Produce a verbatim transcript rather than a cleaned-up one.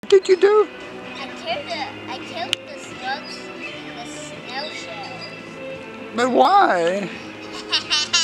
What did you do? I killed the, I killed the slugs, the snail shells. But why?